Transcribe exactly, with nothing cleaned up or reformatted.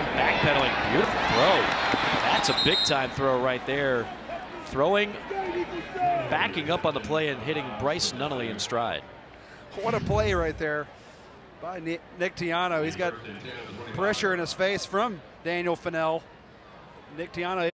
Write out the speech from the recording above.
time backpedaling. Beautiful throw. That's a big time throw right there. Throwing, backing up on the play and hitting Bryce Nunnally in stride. What a play right there by Nick, Nick Tiano. He's got pressure in his face from Daniel Fennell. Nick Tiano